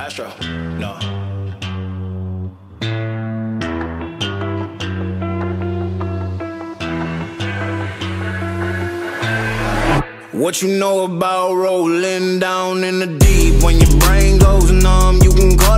Astro, no. What you know about rolling down in the deep? When your brain goes numb, you can call